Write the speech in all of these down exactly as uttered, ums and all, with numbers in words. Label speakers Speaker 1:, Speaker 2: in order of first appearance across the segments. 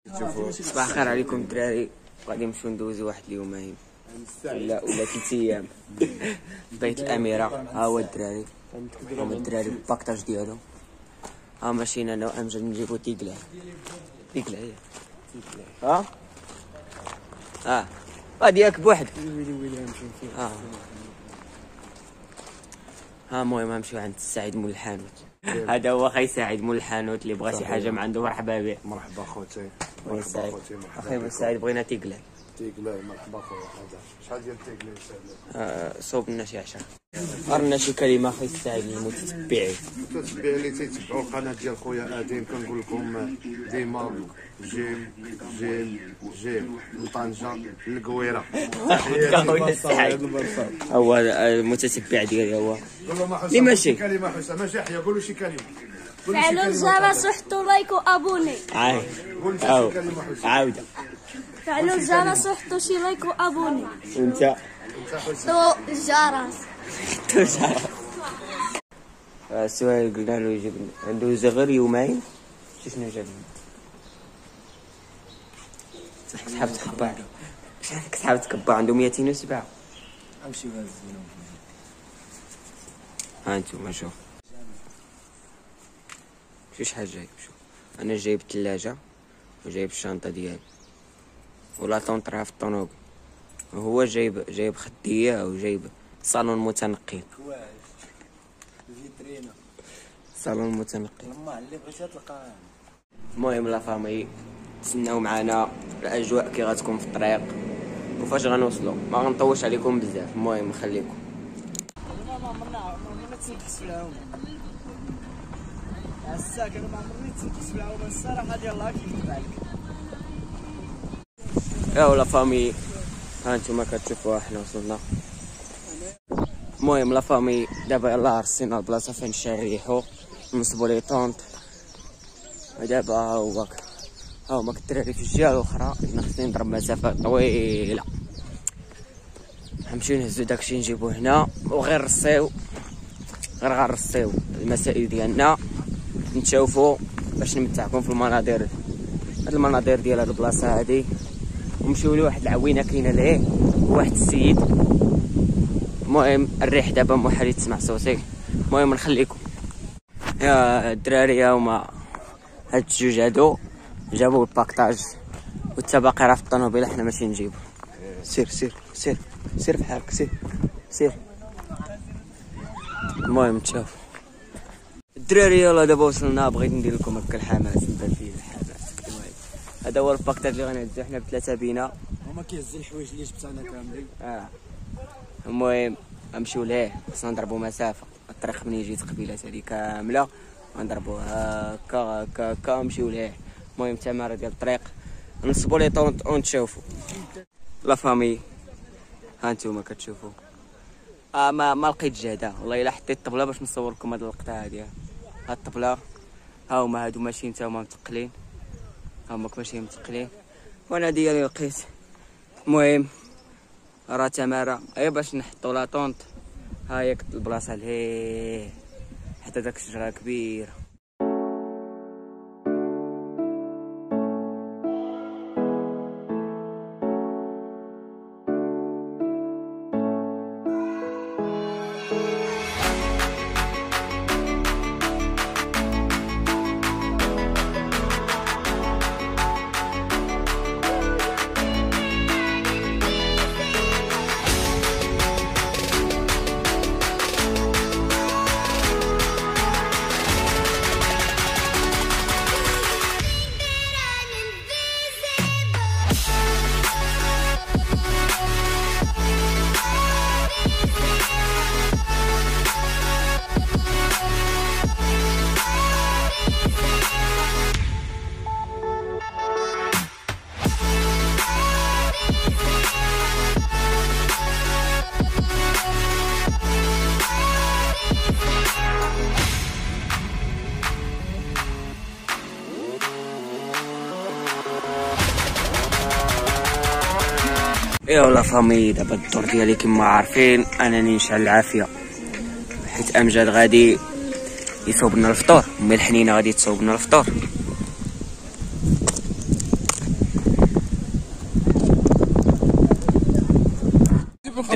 Speaker 1: صباح الخير عليكم الدراري. غادي نمشيو ندوزو واحد اليومين ولا ولا ثلاث ايام بيت الاميره. ها هو الدراري، هما الدراري بالباكطاج ديالو. ها ماشيين انا وامجد نجيبو تيكلا تيكلا هي ها ها غادي ياك بوحدك. ها ها المهم غنمشيو عند السعيد مول الحانوت. هذا هو خاي سعيد مول الحانوت، اللي بغى شي حاجه من عنده مرحبا به.
Speaker 2: مرحبا خوتي.
Speaker 1: مرحبا خوتي. اخي سعيد بغينا تيكلا.
Speaker 2: تيكلا مرحبا خويا. هذا شحال ديال التيكلا
Speaker 1: آه صوب لنا شي عشرة. قرنا شي كلمه اخي السعيد للمتتبعين.
Speaker 2: المتتبعين اللي تيتبعوا القناه ديال خويا ادم، كنقول لكم ديما جيم جيم جيم من طنجه للقويره. هو المتتبع ديالي هو اللي ماشي كلمه حسام ماشي يحيى. قولوا شي كلمه.
Speaker 3: فعلوا الجرس وحطوا لايك وابوني.
Speaker 1: عاي
Speaker 2: قول شي كلمه حسام.
Speaker 1: عاوده.
Speaker 3: فعلوا الجرس وحطوا شي لايك وابوني.
Speaker 1: وانت
Speaker 3: حطوا الجرس.
Speaker 1: حطوا الجرس. السؤال قلنا له يجيب ندوز غير يومين. شنو جاب سحاب تكبع؟ شحال سحاب تكبع؟ عنده مئتين وسبعة.
Speaker 4: امشيو هازينهم.
Speaker 1: ها انتوما شوف شو شحال جايب. شوف انا جايب الثلاجه وجايب الشنطه ديالي ولا طونطرها في الطونوبيل، وهو جايب جايب خديه وجايب صالون متنقل.
Speaker 4: كواش فيترينا
Speaker 1: صالون متنقل.
Speaker 4: ما اللي بغيتي تلقاه.
Speaker 1: المهم لا فامي تسناو معنا، الاجواء كي غتكون في الطريق وفاش غنوصلوا. ما غنطولش عليكم بزاف، المهم نخليكم.
Speaker 4: ما عمرنا عمرنا تنكس في العوم. عساك انا ما عمرني تنكس في العوم الصراحه ديال الله كيف عليك.
Speaker 1: يا ولا فامي ها انتوما كتشوفوا حنا وصلنا. المهم لا فامي دابا يلاه رسينا البلاصه فين نريحو نصبوا لي طونط. دابا ها هو ها هما الدراري في الجهه الاخرى. حنا خصني نضرب مسافه طويله، نمشيو نهزو داكشي نجيبو هنا وغير نرصيو غير غنرصيو المسائل ديالنا، نتشوفوا باش نمتعكم في المناظر هاد المناظر ديال هاد البلاصه هادي. ونمشيو لواحد العوينه كاينه ليه واحد السيد. المهم الريح دابا محال تسمع صوتي. المهم نخليكم. يا الدراري هما هاد الجوج هادو جابوا الباكطاج والتباقي راه في الطونوبيل، حنا ماشي نجيبو. سير سير سير سير بحالك سير سير. المهم تشوفوا الدراري. يلا دابا وصلنا. بغيت ندير لكم هكا الحماس، نبان فيه الحماس. المهم هذا هو الباكطاج اللي غنهزو حنا بثلاثه بينا.
Speaker 4: هما كيهز الحوايج اللي جبتنا كاملين.
Speaker 1: اه المهم غنمشيو ليه، خصنا نضربو مسافه. الطريق من يجي تقبيلات هذه كامله غنضربو هكا هكا هكا نمشيو ليه. المهم تماره ديال الطريق نصبوا لي طونط ونتشوفوا. لا فامي ها انتوما كتشوفوا. اه ما ما لقيت جهده والله الا حطيت الطبله باش نصور لكم هاد اللقطه هادي. ها الطبله ها هما هادو ماشيين تا هما متقلين. ها هما ماشيين متقلين وانا ديالي لقيت. المهم راه تماره اي باش نحطوا لا طونط. ها هي البلاصه لهيه حتى داك الشجره كبيره. ايوا لا فامي دابا الدور ديالي كما عارفين انني نشعل العافيه، حيت امجد غادي يصوب لنا الفطور، امي الحنينه غادي تصوب لنا الفطور.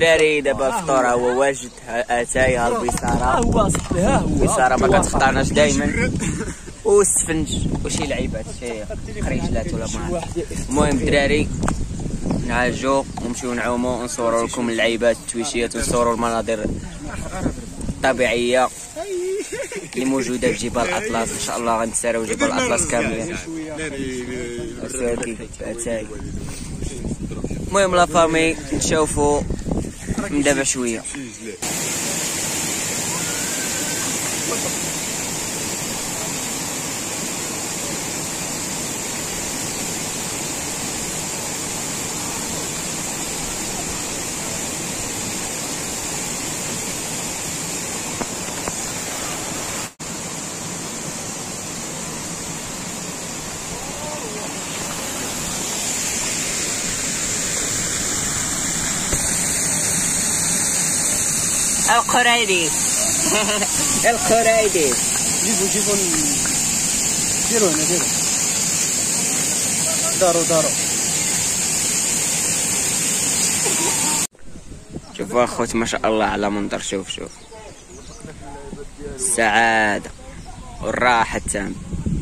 Speaker 1: الدراري دابا الفطور هو واجد. اتاي ها البيصاره،
Speaker 4: ها هو اصاحبي، ها هو
Speaker 1: البيصاره ما كتخطاناش دائما، والسفنج وشي لعيبات شي خريجلات ولا ما. المهم الدراري نعالجو ونمشيو نعومو ونصورو لكم اللعيبات التويشيات ونصورو المناظر الطبيعيه اللي موجوده في جبال الاطلس. ان شاء الله غنتساراو جبال الاطلس كاملين. اتاي المهم لا فامي نشوفو من دابا شويه. القرايديس القرايديس
Speaker 4: جيبوا جيبوا ديروا هنا ديروا داروا داروا.
Speaker 1: شوفوا اخوت ما شاء الله على منظر. شوف شوف السعادة والراحة التامة.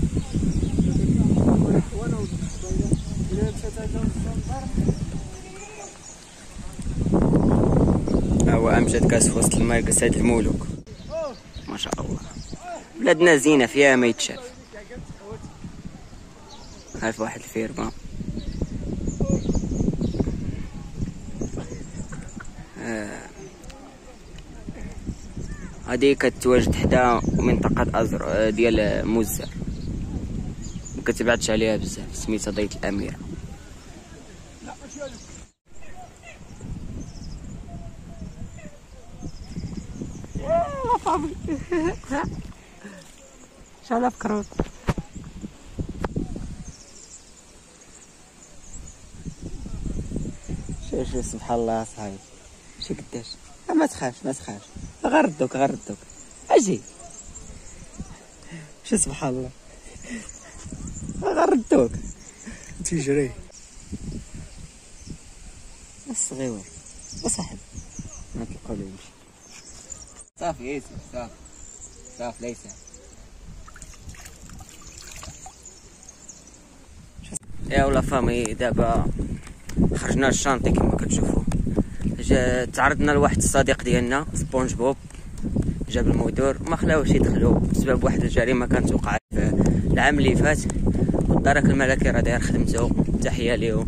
Speaker 1: هو امجد كاس في وسط الماء قصاد المولوك. ما شاء الله بلادنا زينة فيها ما يتشاف. عارف واحد الفيرما هادي كتواجد حدا منطقة أزر ديال موزة، مكتبعدش عليها بزاف، سميتها ضية الأميرة. شحال فكروت شوف شوف سبحان الله صاحبي شي قداش. ما تخافش ما تخافش غردوك غردوك اجي. شو سبحان الله غردوك
Speaker 4: تيجري
Speaker 1: الصغيور وصاحبي ما تلقاو له يمشي. صافي ياسر صافي صافي ليس. يا ولا فامي دابا خرجنا للشانطي كما كتشوفوا. تعرضنا لواحد الصديق ديالنا سبونج بوب جاب المودور ما خلاوش يدخلوا بسبب واحد الجريمه كانت وقعت في العام اللي فات، والدرك الملكي راه داير خدمته. تحيه ليهم.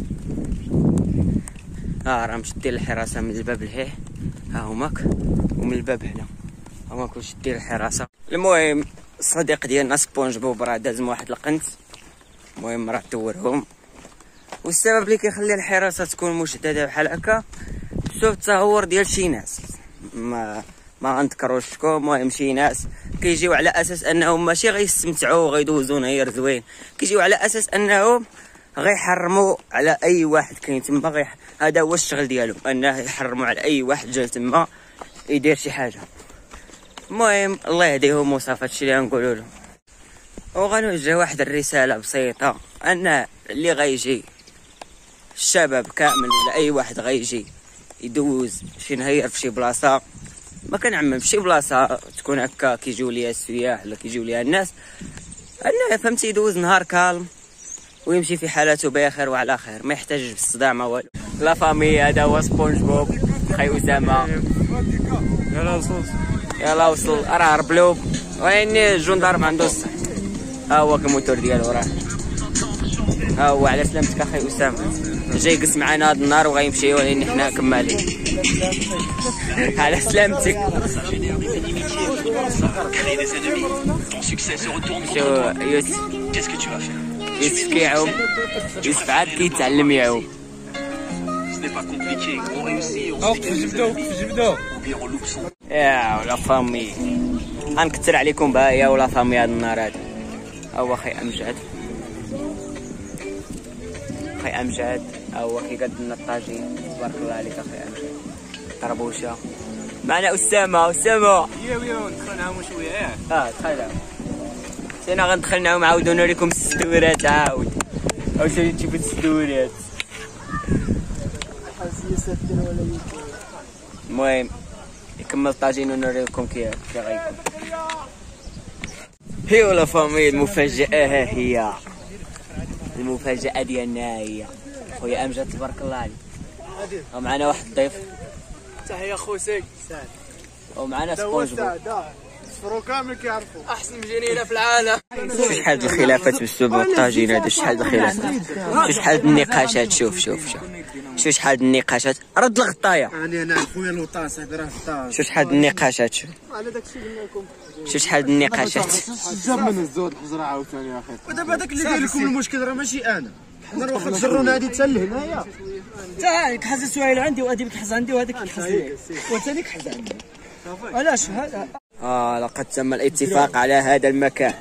Speaker 1: ها راه مشدين الحراسه من الباب لهيه، ها هماك، ومن الباب هنا هماك مشدين الحراسه. المهم الصديق ديالنا سبونج بوب راه داز واحد القنت، المهم راه دورهم، والسبب اللي كيخلي الحراسه تكون مشدده بحال هكا بسبب التهور ديال شي ناس ما ما غنذكروش شكون. المهم شي ناس كيجيو على اساس انهم ماشي غيستمتعوا وغيدوزوا نهار زوين، كيجيو على اساس انهم غيحرموا على اي واحد كاين تما. غي هذا هو الشغل ديالهم، انه يحرموا على اي واحد جا تما يدير شي حاجه. المهم الله يهديهم وصافي هادشي اللي غنقولوا لهم. وغنوجه واحد الرساله بسيطه ان اللي غيجي الشباب كامل ولا اي واحد غيجي يدوز شي نهار في شي بلاصه، ما كنعمم في شي بلاصه تكون هكا كيجيو ليها السياح ولا كيجيو ليها الناس، انه فهمتي يدوز نهار كالم ويمشي في حالته بخير وعلى خير، ما يحتاجش بالصداع ما والو. لا فامي هذا هو سبونج بوب خي اسامه.
Speaker 4: يلا وصل
Speaker 1: يلا وصل راه ربلوب وين الجندارم عنده الصح. ها هو الموتور ديالو راه ها هو. على سلامتك اخي اسامه، جاي يقص معنا هذا النهار وغيمشي ولكن حنا كمالين. على سلامتك. شو يوسف يوسف كيعوم، يوسف عاد كيتعلم يعوم. يا ولا فامي غنكثر عليكم بها يا ولا فامي هذا النهار هذا. ها هو خي امجد، خي امجد ها هو كيقدم لنا الطاجين. تبارك الله عليك اخي امجد. طربوشه معنا اسامه. اسامه
Speaker 4: يا ويا ندخل معاهم شويه ياك.
Speaker 1: اه دخل سينا غندخل معاهم عاودوا نوريكم السدورات. عاود عاود تشوفوا السدورات. المهم يكمل الطاجين ونوريكم كي كي غيكون. هي ولا فامي المفاجأة ها هي المفاجأة ديالنا هي خويا امجد تبارك الله عليك. ومعنا واحد الضيف
Speaker 4: تحية خوسي
Speaker 1: ومعنا سبونج بوب.
Speaker 2: صفرو كامل كيعرفوا
Speaker 4: احسن مجانينا في العالم.
Speaker 1: شوف شحال الخلافات بسبب الطاجين هذا، شحال الخلافات، شوف شحال النقاشات، شوف شوف شوف شوف شحال النقاشات. رد الغطايه
Speaker 4: يعني انا خويا الوطا صاحبي راه فطاس.
Speaker 1: شوف شحال النقاشات، شوف
Speaker 4: على داكشي قلنا لكم.
Speaker 1: شوف شحال النقاشات.
Speaker 2: جاب من الزود الحجره عاوتاني يا اخي.
Speaker 4: ودابا داك اللي داير لكم المشكل راه ماشي انا، حنا واخا تجرونا هادي حتى لهنايا. تا كحز السوايل عندي وهادي كحز عندي وهذاك كحز ليك وثاني كحز عندي. علاش هذا؟
Speaker 1: اه لقد تم الاتفاق على هذا المكان.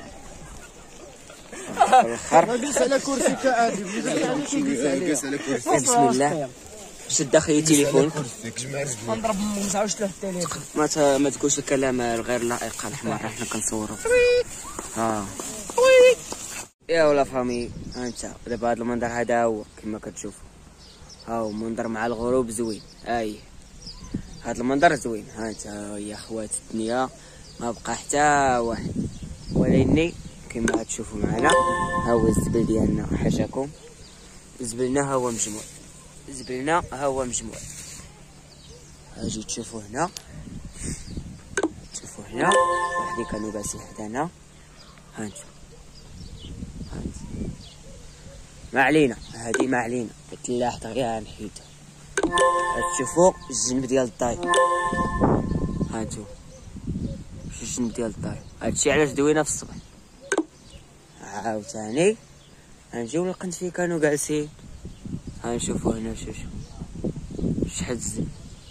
Speaker 1: الاخر
Speaker 4: جلس على كرسي كادي
Speaker 2: جالس على كرسي.
Speaker 1: بسم الله شد اخي تليفونك.
Speaker 4: نضرب ما نزعوش له التليفون.
Speaker 1: ما ت... ما تقولش الكلام الغير لائق الحمار، حنا كنصوروا. ها يا ولا فامي انت دابا هذا المنظر هذا هو كما كتشوفوا، ها هو منظر مع الغروب زوين. اي هذا المنظر زوين. ها انت يا خوات الدنيا ما بقى حتى واحد، ولكني كما تشوفوا معنا ها هو الزبل ديالنا. حاشاكم زبلنا ها هو مجموع، زبلنا ها هو مجموع. اجي تشوفوا هنا، تشوفوا هنا وحدين كانوا جالسين حدانا. ها انت ها انت ما علينا، هادي ما علينا، التلاح غير غنحيدها. تشوفوا الجنب ديال الداي، ها انتو شوف الجنب ديال الداي. هادشي علاش دوينا في الصباح. عاوتاني غنجيو للقنت فين كانوا جالسين. غنشوفوا هنا شوف شوف شحال الزين.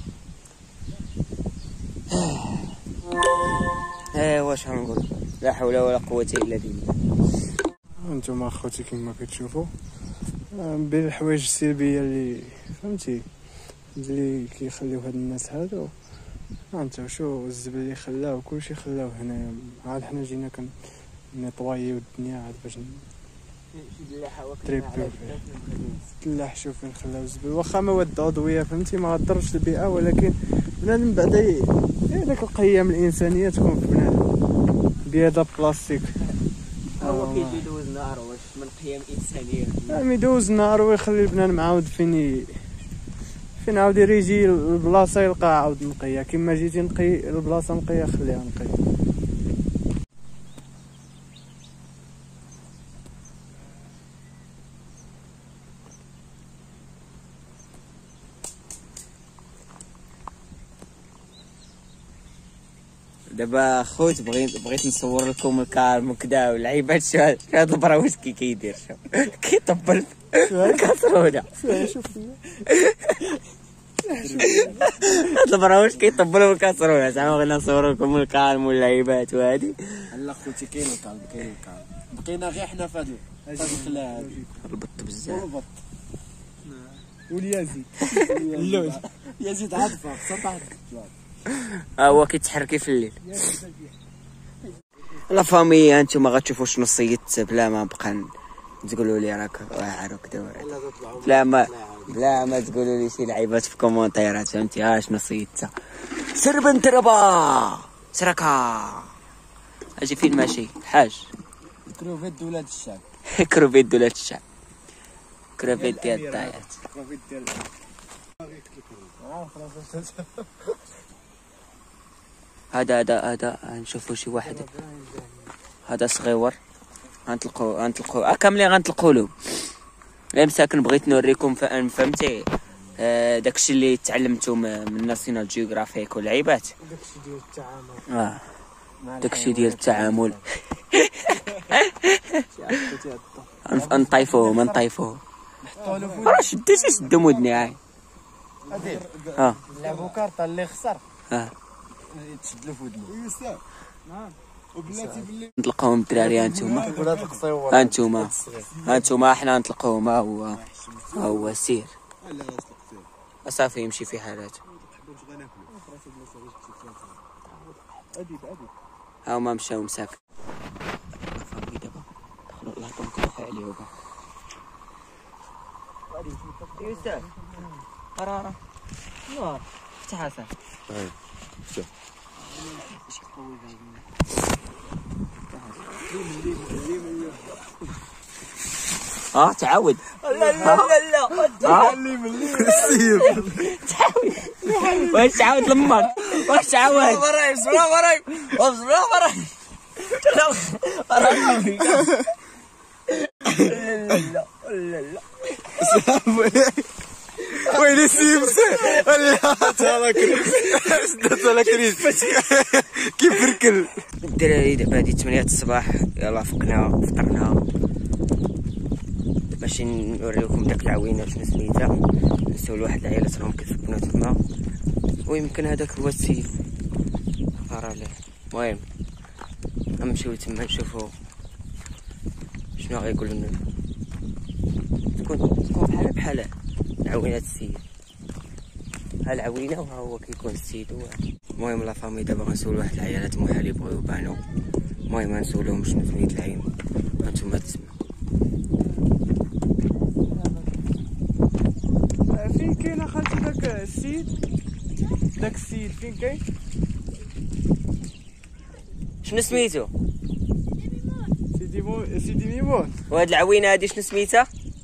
Speaker 1: ايوا واش غنقول، لا حول ولا قوة الا بالله.
Speaker 5: انتم اخوتي كما كتشوفوا بين الحوايج السلبيه اللي فهمتي اللي كيخليو هاد الناس هادو. انت شو الزبل اللي خلاو كلشي خلاو هنايا، عاد حنا جينا كنطوايو الدنيا عاد باش تريبيو فيه. تلاح شوف فين خلاو الزبل، واخا مواد عضويه فهمتي ما غضرش البيئه، ولكن بنادم بعدا داك القيم الانسانيه تكون في بنادم بيد بلاستيك.
Speaker 1: هو كيجي يدوز نهار واش من قيم انسانيه.
Speaker 5: عم يدوز النهار ويخلي البنان عاود فين فين عاود يجي البلاصه يلقى عاود نقيه. كما جيتي نقي البلاصه نقيه خليها نقيه.
Speaker 1: دابا خوت بغيت بغيت نصور لكم الكارم وكذا واللعيبات. شو هاد هاد البراوش كي كيدير، شوف كيطبل الكاسرونه.
Speaker 5: شوف
Speaker 1: هاد البراوش كيطبلوا بالكاسرونه. زعما بغينا نصور لكم الكارم واللعيبات وهادي.
Speaker 4: لا خوتي كاين الكالم كاين الكالم، بقينا غير حنا في هاد الخلا هادي.
Speaker 1: البط بزاف
Speaker 4: والبط واليزيد اللوز يزيد عاطفه سطح.
Speaker 1: ها هو كيتحركي في الليل. لا فامي هانتوما غتشوفوا شنو صيدت بلا ما نبقى تقولوا لي راك واعر وكذا. بلا ما بلا ما تقولوا لي شي لعيبات في كومونتيرات فهمتي. ها شنو صيدتها. سربن تربا سركا. اجي فين ماشي الحاج.
Speaker 4: كروفيت دولة الشعب.
Speaker 1: كروفيت دولة الشعب. كروفيت ديال الطايات.
Speaker 4: كروفيت ديال
Speaker 1: هذا هذا هذا نشوفوا شي واحد هذا صغيور غنطلقوا غنطلقوا كاملين غنطلقوا له. لا مساكن بغيت نوريكم فهمتي آه داكشي اللي تعلمتو من ناسيونال جيوغرافيك واللعيبات.
Speaker 5: داكشي ديال التعامل.
Speaker 1: اه داكشي ديال التعامل. نطيفوهم نطيفوهم. راه شديتي شدو مودني هاي. ها
Speaker 4: لعبوا كارطه اللي خسر
Speaker 1: ها
Speaker 4: تشد له في ودنو.
Speaker 2: نعم وبلاتي باللي
Speaker 1: نطلقوهم الدراري. هانتوما
Speaker 4: ولاد القصيور
Speaker 1: هانتوما هانتوما حنا نطلقوهم. ها هو ها هو سير صافي يمشي في حالاته. ها هما مشاو مساكن. فامي دابا دخلوا الله يكون عليهم. يوسف راه راه نور فتحها صافي.
Speaker 2: هاي شوف
Speaker 1: اه تعاود.
Speaker 4: لا لا لا لا اللي ملي
Speaker 1: تعاود. واش تعاود لمك واش تعاود؟
Speaker 4: وراي بسرعه وراي بسرعه وراي لا لا لا لا
Speaker 5: ويلي سيمس ولا تالا كريس تالا كريس كيف ركل.
Speaker 1: الدراري دابا هادي ثمانية الصباح، يلاه فقنا فطرنا باش نوريكم داك العوينه شنو سميتها. نسول واحد العائلات راهم كيسكنوا تما، ويمكن هذاك هو السيد راه له. المهم غنمشيو تما نشوفو شنو غيقولوا لنا. تكون تكون بحال بحال عوينة السيد، ها العوينه وها هو كيكون السيد هو. المهم لا فامي دابا غنسول واحد العيالات المهم اللي بغيو يبانو. المهم غنسولهم شنو سميت العين هانتوما تسمعوا.
Speaker 5: فين كاين اخالتي داك السيد؟ داك السيد فين كاين؟
Speaker 1: شنو سميتو؟
Speaker 5: سيدي مو سيدي ميمون.
Speaker 1: وهاد العوينه هادي شنو سميتها؟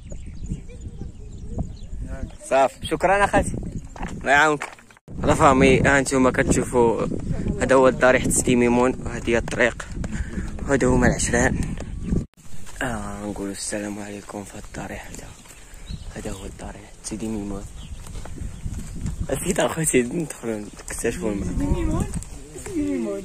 Speaker 1: صافي شكرا اخاتي الله يعاونك. لا فامي ها انتوما كتشوفوا هذا هو الضريح سيدي ميمون، وهذه هي الطريق، وهذا هما العشران. اه نقولوا السلام عليكم في هذا الضريح. هذا هذا هو الضريح سيدي ميمون. اكيد اخوتي ندخلوا نكتشفوا الماء.
Speaker 5: سيدي ميمون سيدي ميمون.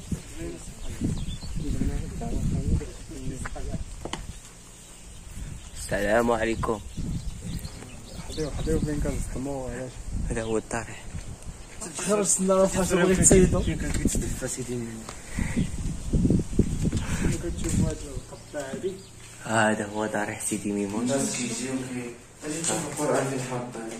Speaker 1: السلام عليكم.
Speaker 5: حديو حديو فين كنزحموا علاش؟
Speaker 1: هذا هو الضريح.
Speaker 4: خرجنا راه فاش بغيت تصيدو
Speaker 1: فين كان كيتدفى سيدي ميمون.
Speaker 5: كتشوف هاد القطه هادي
Speaker 1: هذا هو ضريح سيدي ميمون.
Speaker 2: الناس كيجيو كي اجي تشوف القران فين حاطين.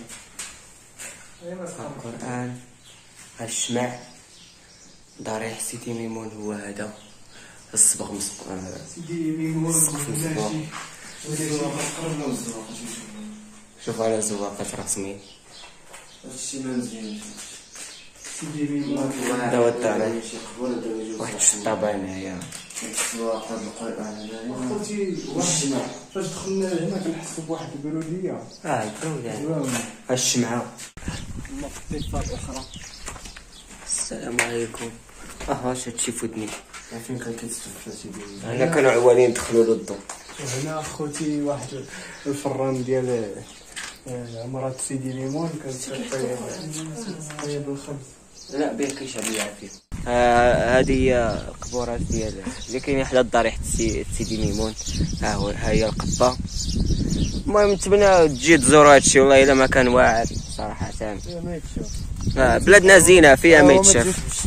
Speaker 1: القرآن الشمع. ضريح سيدي ميمون هو هذا الصبغ مسبق.
Speaker 5: سيدي ميمون ماشي
Speaker 2: قربنا من الزواق
Speaker 1: شوف على زواقات رسمي.
Speaker 2: هادشي ما مزيانش.
Speaker 5: سيدي ميمون
Speaker 1: هذا هو الضريح.
Speaker 2: شي قبول هذا يجوز
Speaker 1: واحد الشطابة هنايا.
Speaker 2: الزواق هاد القران هنايا
Speaker 5: خوتي
Speaker 2: والشمع.
Speaker 5: فاش دخلنا هنا كنحسوا بواحد البروديه.
Speaker 1: اه البرودة
Speaker 5: زوينه.
Speaker 1: الشمعة.
Speaker 4: الضفات الاخرى.
Speaker 1: السلام عليكم. اه واش هادشي فودني.
Speaker 2: فين كان كيتدفى سيدي
Speaker 1: هنا كانوا عوالين ندخلوا للضو.
Speaker 5: هنا خوتي واحد الفران ديال مرات سيدي ميمون كانت طيب الخبز.
Speaker 1: لا بيه كيشعل العافية. آه هذه هي القبورات ديال اللي كاينين حدا الضريح سي سيدي ميمون. ها هو ها هي القبة. المهم نتمنى تجي تزوروا هادشي، والله الا ما كان واعر صراحة.
Speaker 5: ما يتشاف.
Speaker 1: آه بلادنا زينة فيها ما يتشاف.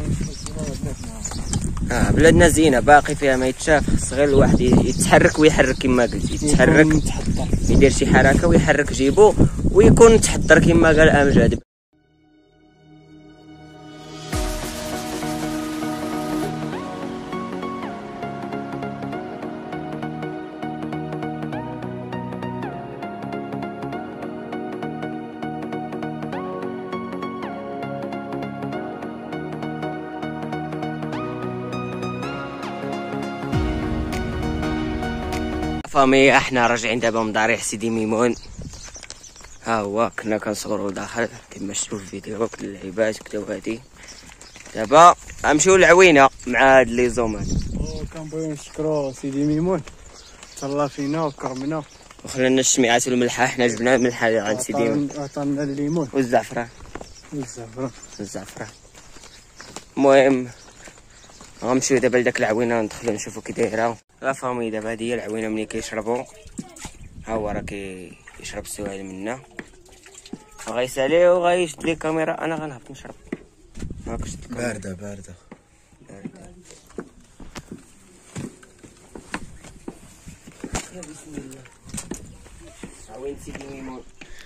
Speaker 1: اه بلادنا زينة باقي فيها ما يتشاف. خص غير الواحد يتحرك ويحرك كما قلت، يتحرك يدير شي حركة ويحرك جيبو ويكون متحضر كما قال امجد. فامي احنا راجعين دابا من ضريح سيدي ميمون. ها هو كنا كنصوروا داخل كما شفتوا في الفيديو كل اللعيبات وكدا. وهادي دابا غنمشيو للعوينه مع هاد لي زوم هادو.
Speaker 5: كنبغيو نشكرو سيدي ميمون تهلا فينا وكرمنا
Speaker 1: وخلينا الشميعات والملحه. حنا جبنا الملحه عند سيدي ميمون
Speaker 5: عطانا الليمون
Speaker 1: والزعفران
Speaker 5: والزعفران.
Speaker 1: الزعفران. المهم غنمشيو دابا لداك العوينه ندخلو نشوفو كي دايره. لا فامي دابا هادي هي العوينه ملي كيشربو. ها هو راه كيشرب السوائل منا. غيسالي وغيشد لي الكاميرا. انا غنهبط نشرب. هاك شد الكاميرا.
Speaker 2: بارده بارده
Speaker 1: باردة. بسم الله. عوين سيدي ميمون.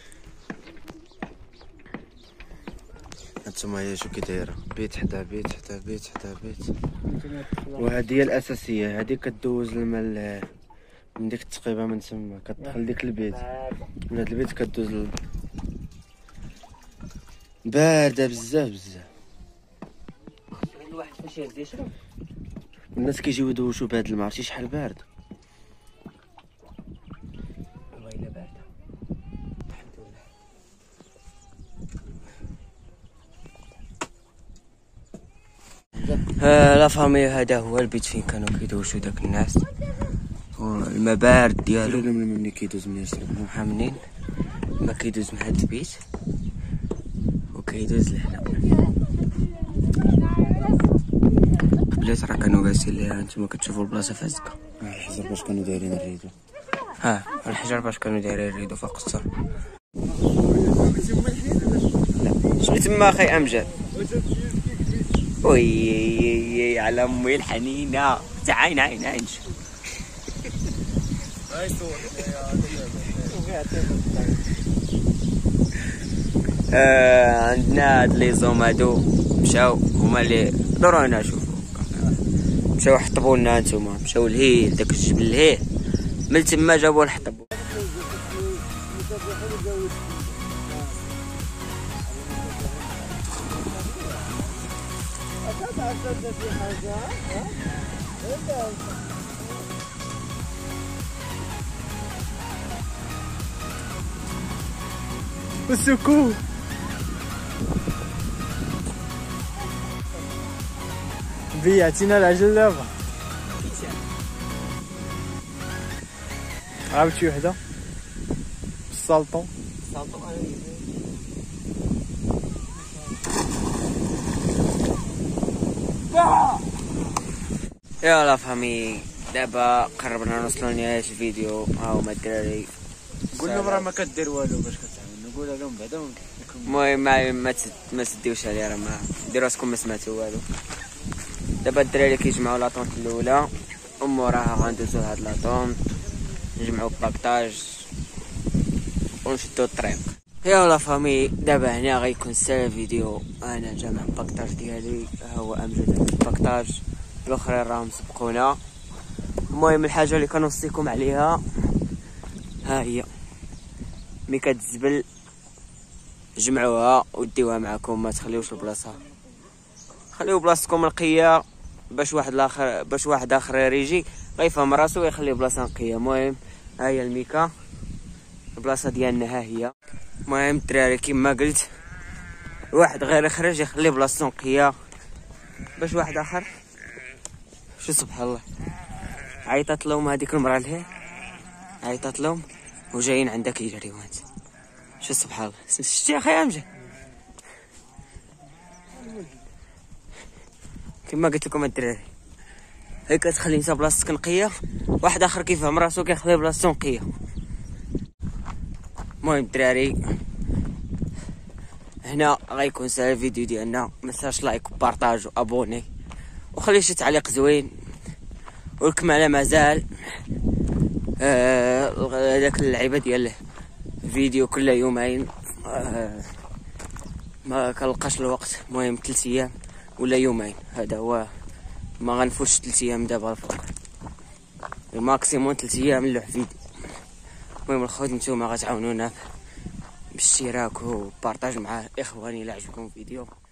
Speaker 2: هانتوما هي شو كي دايره بيت حدا بيت حدا بيت حدا بيت. وهذه هي الاساسيه. هذه كدوز الماء من ديك التقيبه من تما كتدخل ديك البيت. من هذا البيت كدوز ل...
Speaker 1: بارده بزاف بزاف. الواحد فاش يرد يشرب الناس كيجيو يدوشوا بهاد الماء، عرفتي شحال بارد. والله الا بارده الحمد لله. آه لا فامي، هذا هو البيت فين كانوا كيدوشوا داك الناس، والماء بارد ديالو. ملي كيدوز من يشرب حاملين ما كيدوز من هاد البيت وكيدوز لهنا. قبلات راه كانوا جالسين ليها، نتوما كتشوفوا البلاصه فازكه. الحجر باش كانوا دايرين الريدو، ها الحجر باش كانوا دايرين الريدو فوق السطح. لا شنو تما اخي امجد؟ وي على امي الحنينه، تعاين عين عين. آه عندنا هاد لي زوم هادو مشاو هما اللي درونا شوفوا، مشاو حطبوا لنا نتوما، مشاو لهيه داك الجبل لهيه، من تما جابوا الحطب.
Speaker 5: والسكون بيعتينا العجل دابا. عاود شي وحده بالسالطو.
Speaker 1: يلا فهمي دابا قربنا نوصلوا لنهاية الفيديو. ها هما الدراري،
Speaker 4: قول لهم راه ما كدير والو باش كتعاون، نقول لهم بعدا.
Speaker 1: المهم ما ما ما تديوش عليا، راه ما ديروا راسكم ما سمعتوا والو. دابا الدراري كيجمعوا لاطونط الاولى وموراها غندوزو لهاد لاطونط نجمعوا باكطاج ونشدو الطريق. يلا فامي دابا هنا غيكون سال الفيديو. انا جامع باكطاج ديالي، ها هو امجد الباكطاج، الاخرين راهم سبقونا. المهم الحاجه اللي كنوصيكم عليها ها هي، ملي كتزبل جمعوها وديوها معكم، ما تخليوش البلاصه، خليو بلاصتكم نقيه باش واحد الاخر باش واحد اخر يجي غيفهم راسو ويخلي بلاصه نقيه. المهم ها هي الميكا، البلاصه ديالنا ها هي. المهم الدراري كيما قلت، واحد غير يخرج يخلي بلاصتو نقيه باش واحد اخر شو سبحان الله. عيطت لهم هذيك المراه لهيه، عيطت لهم وجايين عندك يجريو انت، شو سبحان الله. شتي اخي امجد كما قلت لكم الدراري، هيك تخلي انت بلاصتك نقيه، واحد اخر كيفهم راسو كيخلي بلاصتو نقيه. المهم الدراري هنا غيكون سال الفيديو ديالنا، متنساش لايك وبارطاج وابوني وخلي شي تعليق زوين، والكمالة مازال هذاك آه اللعيبه ديال فيديو كل يومين، آه ما كنلقاش الوقت. المهم ثلاث ايام ولا يومين، هذا هو، ما غنفوتش ثلاث ايام دابا الفوق، الماكسيموم ثلاث ايام نلوح فيديو. المهم الخوت نتوما غتعاونونا بالاشتراك وبارطاج مع اخواني الا عجبكم الفيديو.